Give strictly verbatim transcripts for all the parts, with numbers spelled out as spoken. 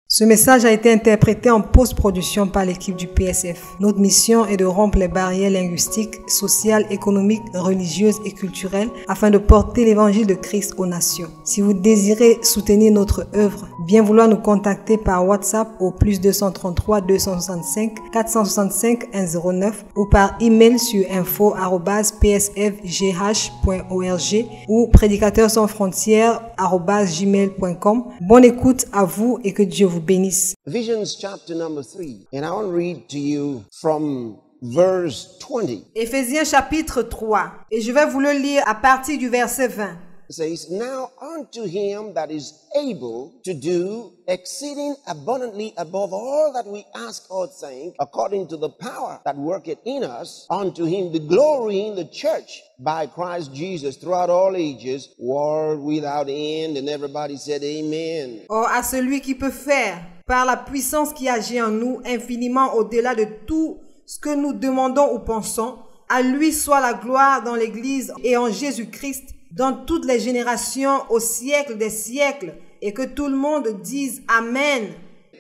Ce message a été interprété en post-production par l'équipe du P S F. Notre mission est de rompre les barrières linguistiques, sociales, économiques, religieuses et culturelles afin de porter l'évangile de Christ aux nations. Si vous désirez soutenir notre œuvre, bien vouloir nous contacter par WhatsApp au plus deux cent trente-trois deux cent soixante-cinq quatre cent soixante-cinq un zéro neuf ou par email sur info arobase p s f g h point org ou prédicateurs sans frontières arobase gmail point com. Bonne écoute à vous et que Dieu vous bénisse. Visions chapter number three, and I want to read to you from verse twenty. Éphésiens chapitre trois, et je vais vous le lire à partir du verset vingt. It says, "Now unto him that is able to do exceeding abundantly above all that we ask or think, according to the power that worketh in us, unto him the glory in the church by Christ Jesus throughout all ages, world without end." And everybody said amen. Or à celui qui peut faire, par la puissance qui agit en nous, infiniment au-delà de tout ce que nous demandons ou pensons, à lui soit la gloire dans l'Église et en Jésus-Christ, dans toutes les générations, au siècle des siècles, et que tout le monde dise Amen.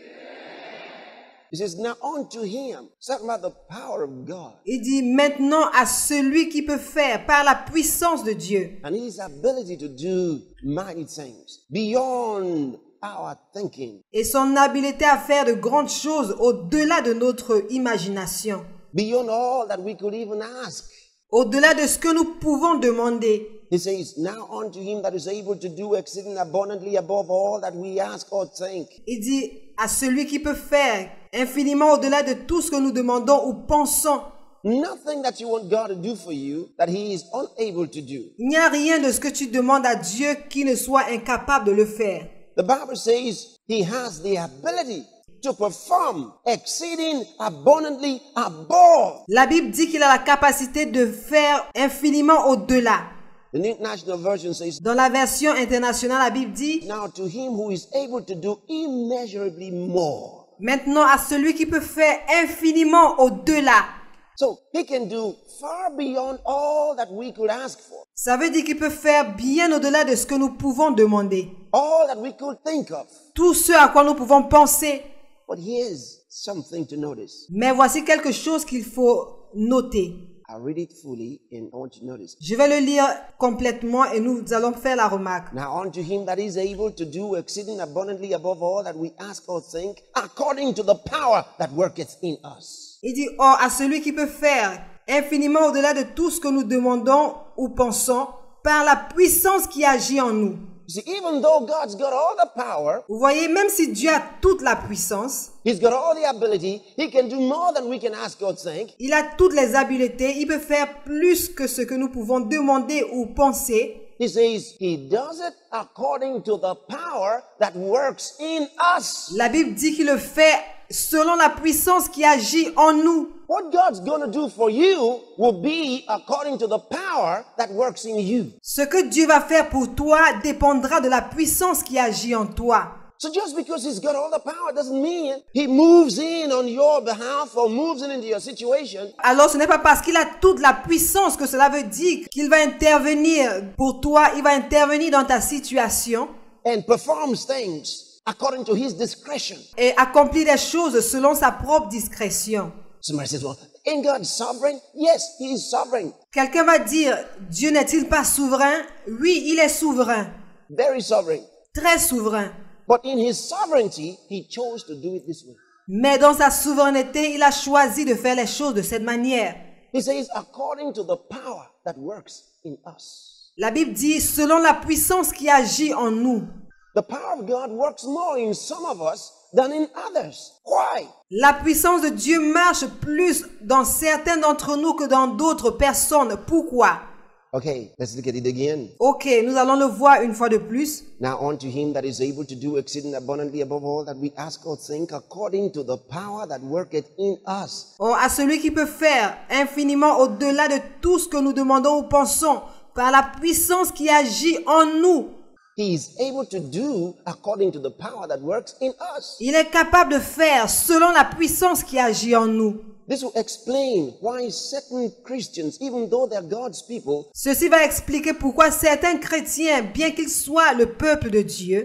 It says, "Now unto him," it's talking about the power of God Il dit maintenant à celui qui peut faire par la puissance de Dieu and his ability to do mighty things beyond our thinking, et son habileté à faire de grandes choses au-delà de notre imagination, beyond all that we could even ask. au-delà de ce que nous pouvons demander. He says, "Now unto him that is able to do exceeding abundantly above all that we ask or think." Il dit à celui qui peut faire infiniment au-delà de tout ce que nous demandons ou pensons. Nothing that you want God to do for you that he is unable to do. Il n'y a rien de ce que tu demandes à Dieu qui ne soit incapable de le faire. The Bible says he has the ability to perform exceeding abundantly above. La Bible dit qu'il a la capacité de faire infiniment au-delà. The New International Version says, Dans la version internationale, la Bible dit "Now to him who is able to do immeasurably more." maintenant à celui qui peut faire infiniment au-delà. So he can do far beyond all that we could ask for, Ça veut dire qu'il peut faire bien au-delà de ce que nous pouvons demander. all that we could think of. Tout ce à quoi nous pouvons penser. But here's something to notice. Mais voici quelque chose qu'il faut noter. I'll read it fully and I want you to notice. Je vais le lire complètement et nous allons faire la remarque. Now unto him that is able to do exceeding abundantly above all that we ask or think, according to the power that worketh in us. Il dit, or à celui qui peut faire infiniment au-delà de tout ce que nous demandons ou pensons, par la puissance qui agit en nous. You see, even though God's got all the power, Vous voyez, même si Dieu a toute la puissance, he's got all the ability, he can do more than we can ask or think. il a toutes les habiletés, il peut faire plus que ce que nous pouvons demander ou penser. He says he does it according to the power that works in us. La Bible dit qu'il le fait selon la puissance qui agit en nous. What God's going to do for you will be according to the power that works in you. Ce que Dieu va faire pour toi dépendra de la puissance qui agit en toi. So just because he's got all the power doesn't mean he moves in on your behalf or moves in into your situation. Alors ce n'est pas parce qu'il a toute la puissance que cela veut dire qu'il va intervenir pour toi, il va intervenir dans ta situation And performs things according to his discretion. et accomplir les choses selon sa propre discrétion. Somebody says, "Well, ain't God sovereign?" Yes, he is sovereign. Quelqu'un va dire, Dieu n'est-il pas souverain? Oui, il est souverain, Very sovereign. très souverain. But in his sovereignty, he chose to do it this way. Mais dans sa souveraineté, il a choisi de faire les choses de cette manière. He says, according to the power that works in us. La Bible dit, selon la puissance qui agit en nous. The power of God works more in some of us than in others. Why? La puissance de Dieu marche plus dans certains d'entre nous que dans d'autres personnes. Pourquoi? Okay, let's look at it again. Ok, nous allons le voir une fois de plus. Now unto him that is able to do exceeding abundantly above all that we ask or think, according to the power that worketh in us. Or, à celui qui peut faire infiniment au-delà de tout ce que nous demandons ou pensons, par la puissance qui agit en nous. He is able to do according to the power that works in us. Il est capable de faire selon la puissance qui agit en nous. This will explain why certain Christians, even though they're God's people, Ceci va expliquer pourquoi certains chrétiens, bien qu'ils soient le peuple de Dieu,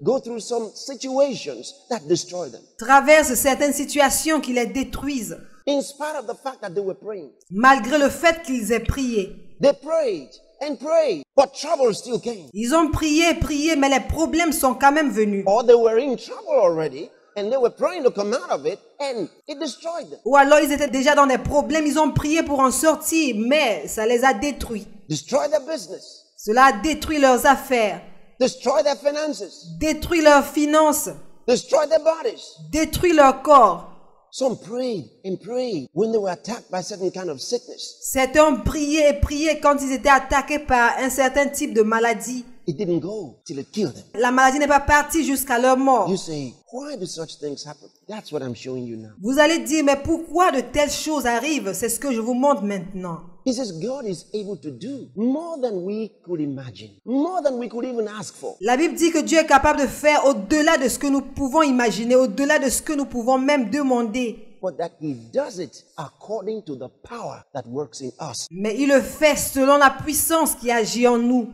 go through some situations that destroy them. traversent certaines situations qui les détruisent, In spite of the fact that they were praying. malgré le fait qu'ils aient prié. They prayed and prayed, but trouble still came. Ils ont prié, prié, mais les problèmes sont quand même venus. Or they were in trouble already, and they were praying to come out of it, and it destroyed them. Ou alors ils étaient déjà dans des problèmes, ils ont prié pour en sortir, mais ça les a détruits. Destroy their business. Cela a détruit leurs affaires, Destroy their finances. détruit leurs finances, Destroy their bodies. détruit leur corps. Some prayed and prayed when they were attacked by certain kind of sickness. Certains ont prié et prié quand ils étaient attaqués par un certain type de maladie. It didn't go till it killed them. La maladie n'est pas partie jusqu'à leur mort. You say, why do such things happen? That's what I'm showing you now. Vous allez dire, mais pourquoi de telles choses arrivent? C'est ce que je vous montre maintenant. He says God is able to do more than we could imagine, more than we could even ask for. La Bible dit que Dieu est capable de faire au-delà de ce que nous pouvons imaginer, au-delà de ce que nous pouvons même demander. But that he does it according to the power that works in us. Mais il le fait selon la puissance qui agit en nous.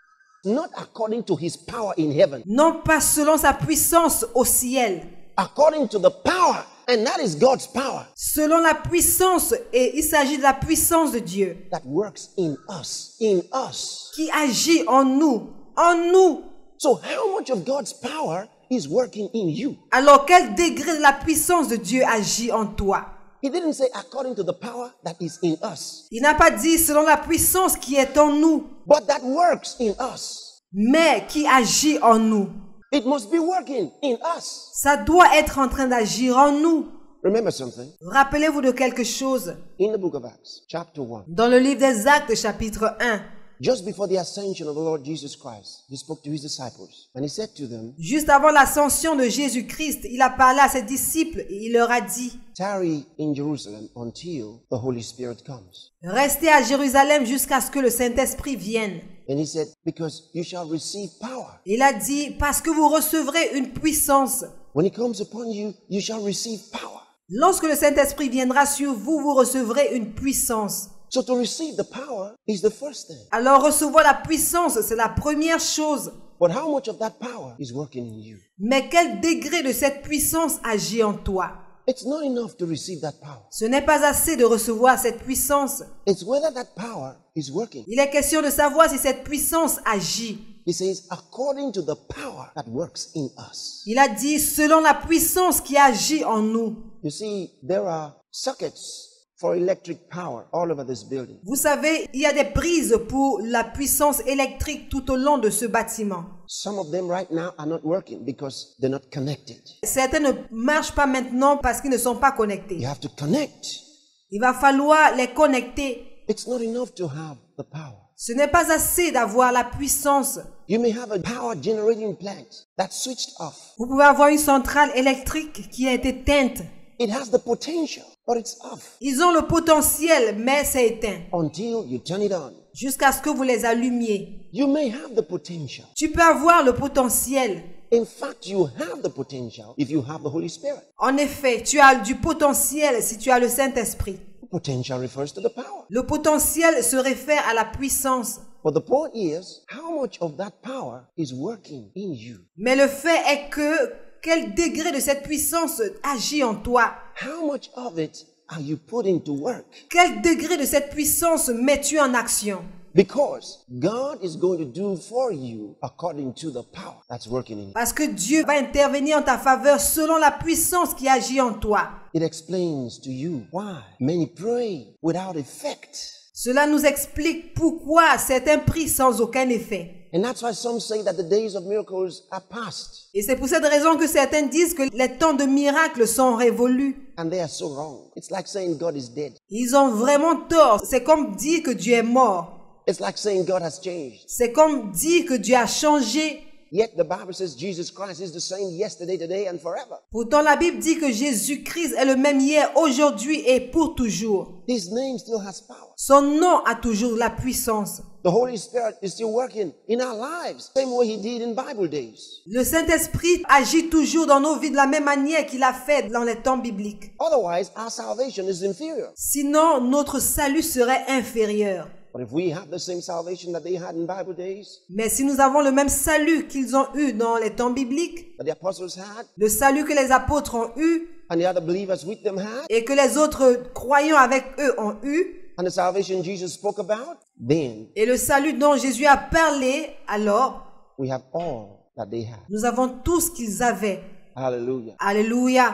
Not according to his power in heaven. Non pas selon sa puissance au ciel. According to the power, and that is God's power. Selon la puissance, et il s'agit de la puissance de Dieu. That works in us, in us. Qui agit en nous, en nous. So how much of God's power is working in you? Alors quel degré de la puissance de Dieu agit en toi? He didn't say according to the power that is in us. Il n'a pas dit selon la puissance qui est en nous, But that works in us. mais qui agit en nous. It must be working in us. Ça doit être en train d'agir en nous. Remember something? Rappelez-vous de quelque chose. In the book of Acts, chapter one, Dans le livre des Actes, chapitre un, just before the ascension of the Lord Jesus Christ, he spoke to his disciples and he said to them, juste avant l'ascension de Jésus-Christ, il a parlé à ses disciples et il leur a dit, tarry in Jerusalem until the Holy Spirit comes. restez à Jérusalem jusqu'à ce que le Saint-Esprit vienne. And he said, because you shall receive power. Il a dit, parce que vous recevrez une puissance. When he comes upon you, you shall receive power. Lorsque le Saint-Esprit viendra sur vous, vous recevrez une puissance. So to receive the power is the first thing. Alors recevoir la puissance, c'est la première chose. But how much of that power is working in you? Mais quel degré de cette puissance agit en toi? It's not enough to receive that power. Ce n'est pas assez de recevoir cette puissance. It's whether that power is working. Il est question de savoir si cette puissance agit. He says, according to the power that works in us. Il a dit, selon la puissance qui agit en nous. You see, there are sockets for electric power all over this building. Vous savez, il y a des prises pour la puissance électrique tout au long de ce bâtiment. Some of them right now are not working because they're not connected. Certaines ne marchent pas maintenant parce qu'ils ne sont pas connectés. You have to connect. Il va falloir les connecter. It's not enough to have the power. Ce n'est pas assez d'avoir la puissance. You may have a power generating plant that's switched off. Vous pouvez avoir une centrale électrique qui a été éteinte. It has the potential, but it's off. Ils ont le potentiel, mais c'est éteint. Until you turn it on. Jusqu'à ce que vous les allumiez. You may have the potential. Tu peux avoir le potentiel. In fact, you have the potential if you have the Holy Spirit. En effet, tu as du potentiel si tu as le Saint-Esprit. Potential refers to the power. Le potentiel se réfère à la puissance. But the point is, how much of that power is working in you? Mais le fait est que quel degré de cette puissance agit en toi? How much of it are you putting to work? Quel degré de cette puissance mets-tu en action? Because God is going to do for you according to the power that's working in you. Parce que Dieu va intervenir en ta faveur selon la puissance qui agit en toi. It explains to you why many pray without effect. Cela nous explique pourquoi certains prient sans aucun effet. And that's why some say that the days of miracles are past. Et c'est pour cette raison que certains disent que les temps de miracles sont révolus. And they are so wrong. It's like saying God is dead. Ils ont vraiment tort. C'est comme dire que Dieu est mort. It's like saying God has changed. C'est comme dire que Dieu a changé. Yet the Bible says Jesus Christ is the same yesterday, today, and forever. Pourtant, la Bible dit que Jésus-Christ est le même hier, aujourd'hui et pour toujours. His name still has power. Son nom a toujours la puissance. The Holy Spirit is still working in our lives, same way He did in Bible days. Le Saint-Esprit agit toujours dans nos vies de la même manière qu'il a fait dans les temps bibliques. Otherwise, our salvation is inferior. Sinon, notre salut serait inférieur. But if we have the same salvation that they had in Bible days, Mais si nous avons le même salut qu'ils ont eu dans les temps bibliques, that the apostles had, le salut que les apôtres ont eu and the other believers with them had, et que les autres croyants avec eux ont eu, and the salvation Jesus spoke about, then et le salut dont Jésus a parlé, alors we have all that they had. nous avons tout ce qu'ils avaient. Hallelujah. Alléluia.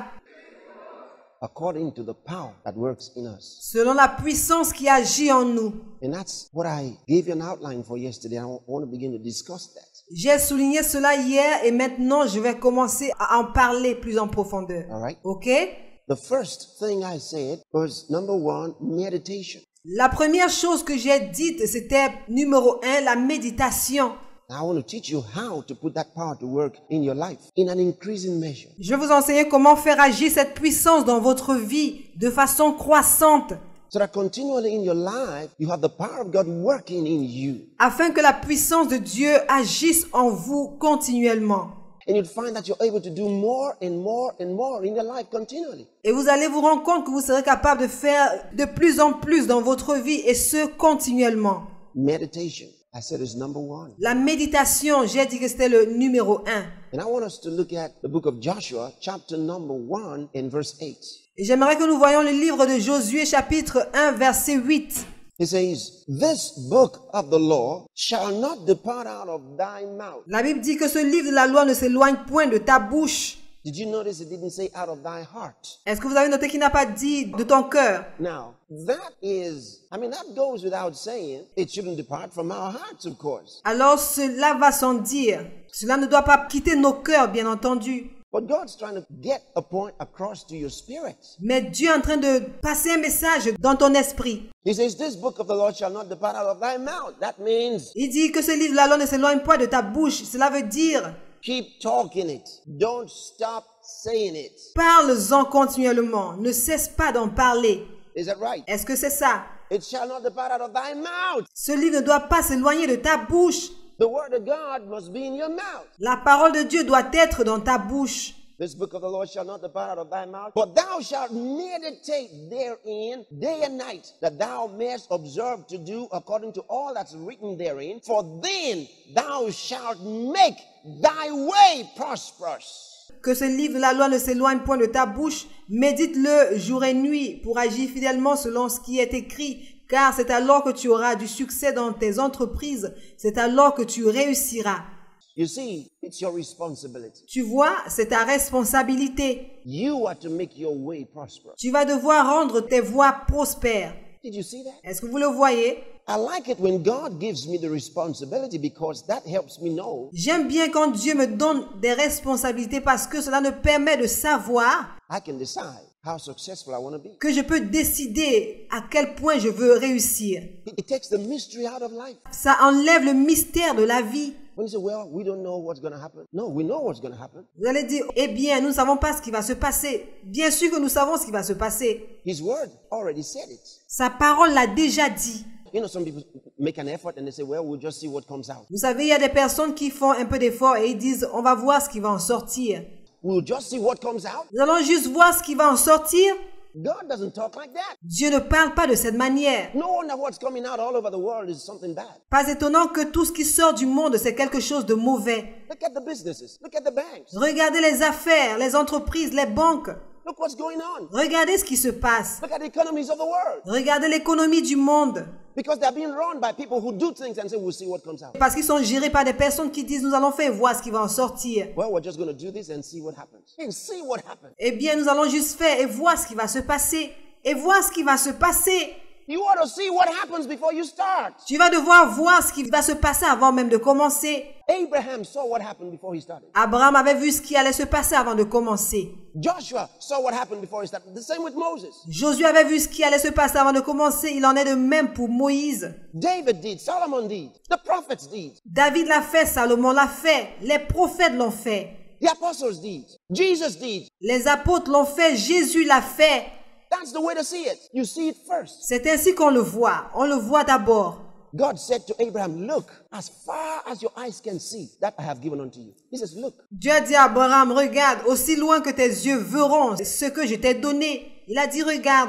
According to the power that works in us. Selon la puissance qui agit en nous. And that's what I gave you an outline for yesterday. I want to begin to discuss that. J'ai souligné cela hier et maintenant je vais commencer à en parler plus en profondeur. All right. Ok? The first thing I said was number one, meditation. La première chose que j'ai dite, c'était numéro un, la méditation. I want to teach you how to put that power to work in your life in an increasing measure. Je vais vous enseigner comment faire agir cette puissance dans votre vie de façon croissante. So that continually in your life, you have the power of God working in you. Afin que la puissance de Dieu agisse en vous continuellement. And you'll find that you're able to do more and more and more in your life continually. Et vous allez vous rendre compte que vous serez capable de faire de plus en plus dans votre vie et ce continuellement. Meditation, I said, is number one. La méditation, j'ai dit que c'était le numéro un. And I want us to look at the book of Joshua, chapter number one and verse eight. Et j'aimerais que nous voyions le livre de Josué, chapitre un, verset huit. It says, "This book of the law shall not depart out of thy mouth." La Bible dit que ce livre de la loi ne s'éloigne point de ta bouche. Did you notice it didn't say out of thy heart? Est-ce que vous avez noté qu'il n'a pas dit de ton cœur? Now, that is, I mean, that goes without saying. It shouldn't depart from our hearts, of course. Alors cela va sans dire. Cela ne doit pas quitter nos cœurs, bien entendu. But God's trying to get a point across to your spirit. Mais Dieu est en train de passer un message dans ton esprit. He says, "This book of the law shall not depart out of thy mouth." That means Il dit que ce livre de la loi ne s'éloigne pas de ta bouche. Cela veut dire, keep talking it. Don't stop saying it. parle-en continuellement. Ne cesse pas d'en parler. Is that right? Est-ce que c'est ça? It shall not depart out of thy mouth. Ce livre ne doit pas s'éloigner de ta bouche. The word of God must be in your mouth. La parole de Dieu doit être dans ta bouche. This book of the law shall not depart out of thy mouth, but thou shalt meditate therein day and night, that thou mayest observe to do according to all that's written therein. For then thou shalt make thy way prosperous. Que ce livre de la loi ne s'éloigne point de ta bouche. Médite-le jour et nuit pour agir fidèlement selon ce qui est écrit. Car c'est alors que tu auras du succès dans tes entreprises. C'est alors que tu réussiras. You see, it's your responsibility. Tu vois, c'est ta responsabilité. You are to make your way prosperous. Tu vas devoir rendre tes voies prospères. Did you see that? Est-ce que vous le voyez? I like it when God gives me the responsibility because that helps me know J'aime bien quand Dieu me donne des responsabilités parce que cela me permet de savoir I can decide how successful I want to be. que je peux décider à quel point je veux réussir. It, it takes the mystery out of life. Ça enlève le mystère de la vie. When you say, well, we don't know what's going to happen. No, we know what's going to happen. Vous allez dire, eh bien, nous ne savons pas ce qui va se passer. Bien sûr que nous savons ce qui va se passer. His word already said it. Sa parole l'a déjà dit. You know, some people make an effort and they say, well, we'll just see what comes out. Vous savez, il y a des personnes qui font un peu d'effort et ils disent, on va voir ce qui va en sortir. We'll just see what comes out. Nous allons juste voir ce qui va en sortir. God doesn't talk like that. Dieu ne parle pas de cette manière. No wonder what's coming out all over the world is something bad. Pas étonnant que tout ce qui sort du monde, c'est quelque chose de mauvais. Look at the businesses. Look at the banks. Regardez les affaires, les entreprises, les banques. Look what's going on. Regardez ce qui se passe. Look at the economies of the world. Regardez l'économie du monde. Because they're being run by people who do things and say, we'll see what comes out. Parce qu'ils sont gérés par des personnes qui disent, nous allons faire voir ce qui va en sortir. Well, we're just going to do this and see what happens. And see what happens. Eh bien, nous allons juste faire et voir ce qui va se passer. Et voir ce qui va se passer. You ought to see what happens before you start. Tu vas devoir voir ce qui va se passer avant même de commencer. Abraham saw what happened before he started. Abraham avait vu ce qui allait se passer avant de commencer. Joshua saw what happened before he started. The same with Moses. Josué avait vu ce qui allait se passer avant de commencer. Il en est de même pour Moïse. David did. Solomon did. The prophets did. David l'a fait, Salomon l'a fait. Les prophètes l'ont fait. The apostles did. Jesus did. Les apôtres l'ont fait. Jésus l'a fait. That's the way to see it. You see it first. C'est ainsi qu'on le voit. On le voit d'abord. God said to Abraham, look, as far as your eyes can see, that I have given unto you. He says, look. Dieu a dit à Abraham, regarde, aussi loin que tes yeux verront ce que je t'ai donné. Il a dit, regarde.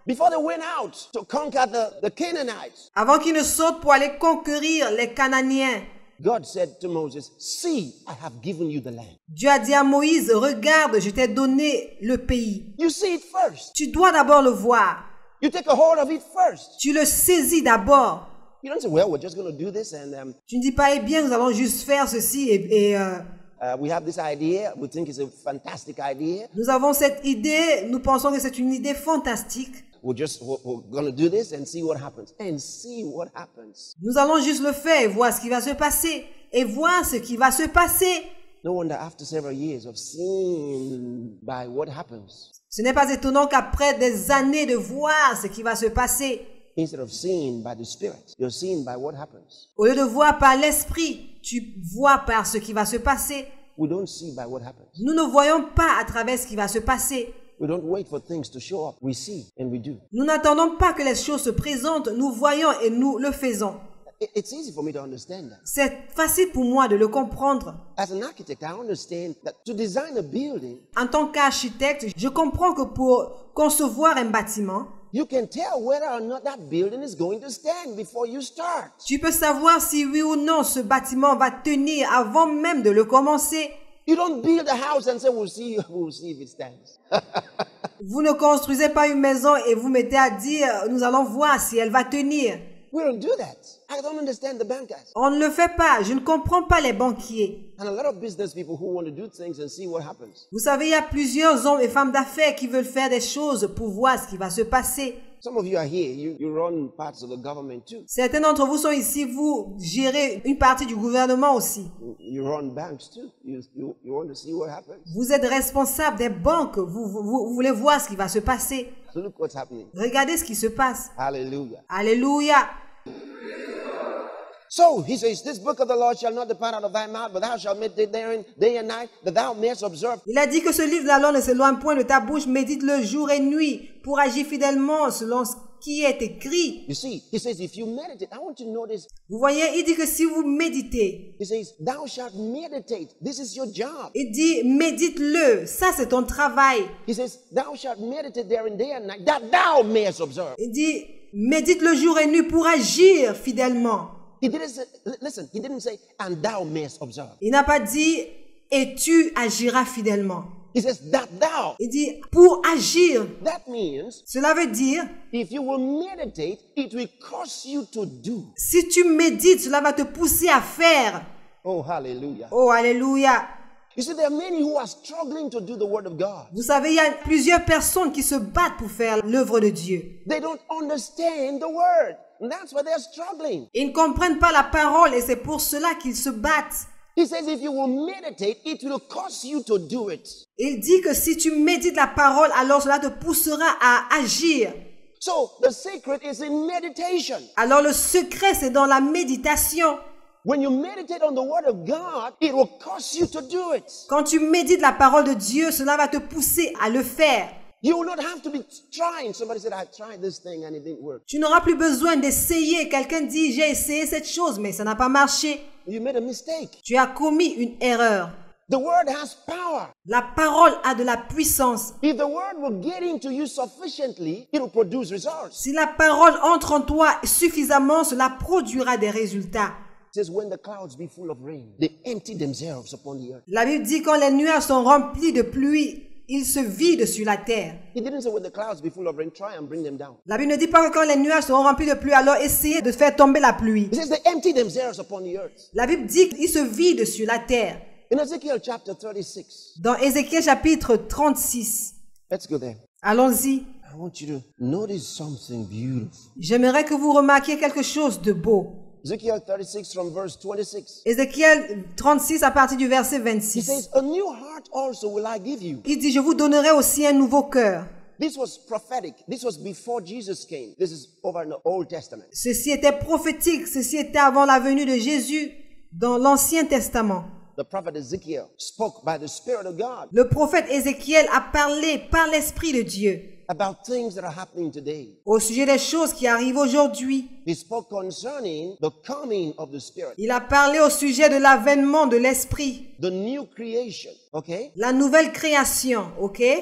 before they went out to conquer the, the Canaanites, Avant qu'ils ne sortent pour aller conquérir les Cananéens, God said to Moses, see, I have given you the land. Dieu a dit à Moïse, regarde, je t'ai donné le pays. You see it first. Tu dois d'abord le voir. You take a hold of it first. Tu le saisis d'abord. You don't say, well, we're just going to do this and um, Tu ne dis pas, eh bien, nous allons juste faire ceci et, et euh, uh, we have this idea. We think it's a fantastic idea. nous avons cette idée, nous pensons que c'est une idée fantastique. We're just we're, we're going to do this and see what happens. And see what happens. Nous allons juste le faire et voir ce qui va se passer. Et voir ce qui va se passer. No wonder after several years of seeing by what happens, Ce n'est pas étonnant qu'après des années de voir ce qui va se passer, instead of seeing by the Spirit, you're seeing by what happens. au lieu de voir par l'esprit, tu vois par ce qui va se passer. We don't see by what happens. Nous ne voyons pas à travers ce qui va se passer. We don't wait for things to show up. We see and we do. Nous n'attendons pas que les choses se présentent, nous voyons et nous le faisons. It- It's easy for me to understand that. C'est facile pour moi de le comprendre. As an architect, I understand that to design a building, En tant qu'architecte, je comprends que pour concevoir un bâtiment, you can tell whether or not that building is going to stand before you start. tu peux savoir si oui ou non ce bâtiment va tenir avant même de le commencer. You don't build a house and say, we'll see, we'll see if it stands. Vous ne construisez pas une maison et vous mettez à dire, nous allons voir si elle va tenir. We don't do that. I don't understand the bankers. On ne le fait pas. Je ne comprends pas les banquiers. And a lot of business people who want to do things and see what happens. Vous savez, il y a plusieurs hommes et femmes d'affaires qui veulent faire des choses pour voir ce qui va se passer. Some of you are here. You, you run parts of the government too. Certains d'entre vous sont ici, vous gérez une partie du gouvernement aussi. You run banks too. You, you, you want to see what happens. Vous êtes responsable des banques. Vous, vous, vous voulez voir ce qui va se passer. So look what's happening. Regardez ce qui se passe. Hallelujah. Alléluia. So he says, this book of the Lord shall not depart out of thy mouth, but thou shalt meditate therein day and night, that thou mayest observe. Il a dit que ce livre de la loi ne s'éloigne point de ta bouche, médite-le jour et nuit pour agir fidèlement selon ce qui est écrit. You see, he says, if you meditate, I want you to notice, Vous voyez, il dit que si vous méditez, he says, thou shalt meditate. This is your job. il dit médite-le, ça c'est ton travail. He says, thou shalt meditate therein day and night, that thou mayest observe. Il dit médite-le jour et nuit pour agir fidèlement. He didn't say, listen, he didn't say, and thou mayest observe. Il n'a pas dit et tu agiras fidèlement. He says, that thou. Il dit pour agir. That means, Cela veut dire if you will meditate, it will cause you to do. si tu médites, cela va te pousser à faire. Oh, hallelujah. Oh, alléluia. You see, there are many who are struggling to do the word of God. Vous savez, il y a plusieurs personnes qui se battent pour faire l'œuvre de Dieu. They don't understand the word. And that's why they're struggling. Ils ne comprennent pas la parole et c'est pour cela qu'ils se battent. He says, if you will meditate, it will cause you to do it. Il dit que si tu médites la parole, alors cela te poussera à agir. So the secret is in meditation. Alors le secret, c'est dans la méditation. When you meditate on the word of God, it will cause you to do it. Quand tu médites la parole de Dieu, cela va te pousser à le faire. You will not have to be trying. Somebody said, I tried this thing and it didn't work. Tu n'auras plus besoin d'essayer. Quelqu'un dit, j'ai essayé cette chose, mais ça n'a pas marché. You made a mistake. Tu as commis une erreur. The word has power. La parole a de la puissance. If the word will get into you sufficiently, it will produce results. Si la parole entre en toi suffisamment, cela produira des résultats. It says, when the clouds be full of rain, they empty themselves upon the earth. La Bible dit quand les nuages sont remplis de pluie, ils se vident sur la terre. He didn't say when the clouds be full of rain, try and bring them down. La Bible ne dit pas que quand les nuages seront remplis de pluie, alors essayez de faire tomber la pluie. He says they empty themselves upon the earth. La Bible dit qu'ils se vident sur la terre. In Ezekiel chapter thirty-six, Dans Ézéchiel chapitre trente-six, let's go there. allons-y. I want you to notice something beautiful. J'aimerais que vous remarquiez quelque chose de beau. Ezekiel thirty-six from verse twenty-six. Ézéchiel trente-six à partir du verset He vingt-six. says, a new heart also will I give you. Il dit, je vous donnerai aussi un nouveau cœur. This was prophetic. This was before Jesus came. This is over in the Old Testament. Ceci était prophétique, ceci était avant la venue de Jésus dans l'Ancien Testament. The prophet Ezekiel spoke by the Spirit of God Le prophète Ézéchiel a parlé par l'Esprit de Dieu about things that are happening today. au sujet des choses qui arrivent aujourd'hui. He spoke concerning the coming of the Spirit, Il a parlé au sujet de l'avènement de l'Esprit, the new creation. Okay? la nouvelle création, ok?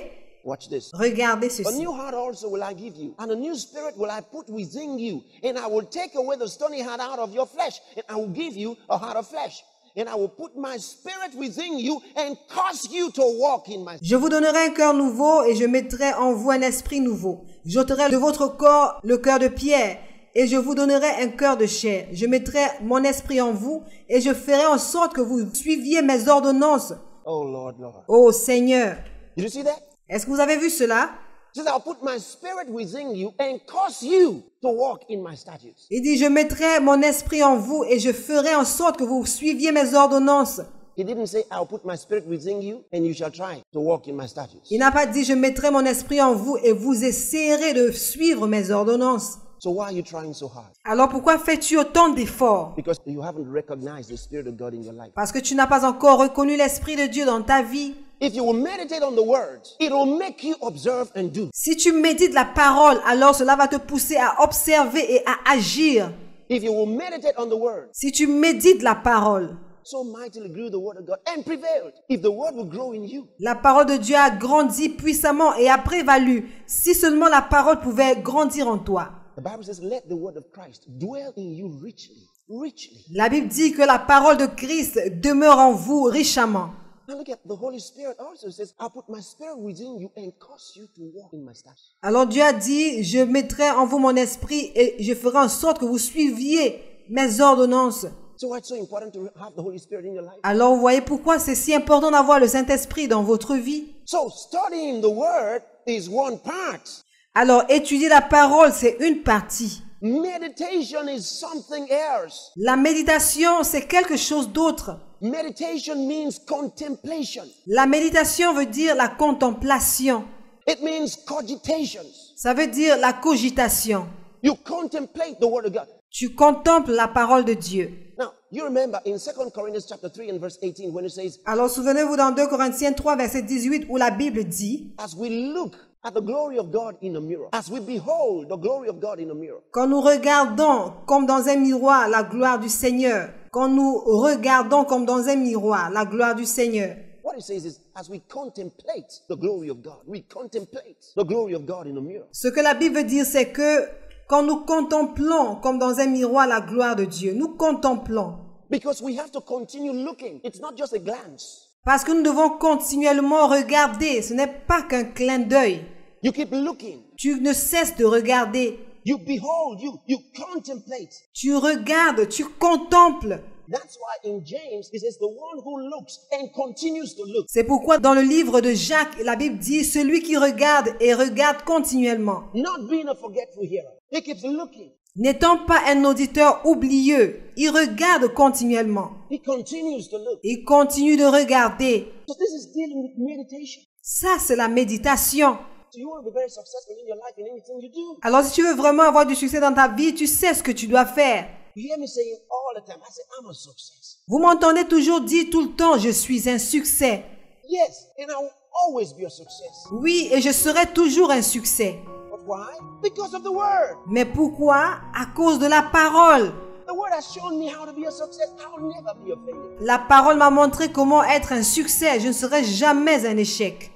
Watch this. Regardez A ceci. new heart also will I give you, and a new spirit will I put within you, and I will take away the stony heart out of your flesh, and I will give you a heart of flesh. And I will put my spirit within you and cause you to walk in my. Je vous donnerai un cœur nouveau et je mettrai en vous un esprit nouveau. J'ôterai de votre corps le cœur de pierre et je vous donnerai un cœur de chair. Je mettrai mon esprit en vous et je ferai en sorte que vous suiviez mes ordonnances. Oh Lord, Lord. Ô Seigneur. Did you see that? Est-ce que vous avez vu cela? He says, I'll put my spirit within you and cause you to walk in my statutes. Il dit, je mettrai mon esprit en vous et je ferai en sorte que vous suiviez mes ordonnances. He didn't say, I'll put my spirit within you and you shall try to walk in my statutes. Il n'a pas dit, je mettrai mon esprit en vous et vous essayerez de suivre mes ordonnances. So why are you trying so hard? Alors pourquoi fais-tu autant d'efforts? Because you haven't recognized the Spirit of God in your life. Parce que tu n'as pas encore reconnu l'Esprit de Dieu dans ta vie. If you will meditate on the word, it will make you observe and do. Si tu médites la parole, alors cela va te pousser à observer et à agir. If you will meditate on the word, Si tu médites la parole, so mightily grew the word of God and prevailed. If the word will grow in you, la parole de Dieu a grandi puissamment et a prévalu. Si seulement la parole pouvait grandir en toi. the Bible says, let the word of Christ dwell in you richly. Richly. La Bible dit que la parole de Christ demeure en vous richement. Now look at the Holy Spirit also says, I'll put my spirit within you and cause you to walk in my statutes. Alors Dieu a dit, je mettrai en vous mon esprit et je ferai en sorte que vous suiviez mes ordonnances. So why it's so important to have the Holy Spirit in your life? Alors vous voyez pourquoi c'est si important d'avoir le Saint-Esprit dans votre vie. So studying the word is one part. Alors étudier la parole, c'est une partie. Meditation is something else. La méditation, c'est quelque chose d'autre. Meditation means contemplation. La méditation veut dire la contemplation. It means cogitations. Ça veut dire la cogitation. You contemplate the word of God. Tu contemples la parole de Dieu. Now, you remember in Second Corinthians chapter three and verse eighteen when it says, Alors souvenez-vous dans deux Corinthiens trois, verset dix-huit, où la Bible dit, as we look at the glory of God in a mirror, as we behold the glory of God in a mirror, quand nous regardons comme dans un miroir la gloire du Seigneur, quand nous regardons comme dans un miroir la gloire du Seigneur, what it says is, as we contemplate the glory of God, we contemplate the glory of God in a mirror. ce que la Bible veut dire, c'est que quand nous contemplons comme dans un miroir la gloire de Dieu, nous contemplons. Because we have to continue looking. It's not just a glance. Parce que nous devons continuellement regarder. Ce n'est pas qu'un clin d'œil. You keep looking. Tu ne cesses de regarder. You behold, you, you contemplate. Tu regardes, tu contemples. That's why in James, it says the one who looks and continues to look. C'est pourquoi dans le livre de Jacques, la Bible dit celui qui regarde et regarde continuellement. Not being a forgetful hearer. He keeps looking. N'étant pas un auditeur oublieux, il regarde continuellement. He continues to look. Il continue de regarder. So this is dealing with meditation. Ça, c'est la méditation. So you want to be very successful in your life in anything you do. Alors, si tu veux vraiment avoir du succès dans ta vie, tu sais ce que tu dois faire. You hear me saying all the time, I say, I'm a success. Vous m'entendez toujours dire tout le temps, je suis un succès. Yes, and I will always be a success. Oui, et je serai toujours un succès. But why? Because of the word. Mais pourquoi? À cause de la parole. The word has shown me how to be a success. I'll never be a failure. La parole m'a montré comment être un succès. Je ne serai jamais un échec.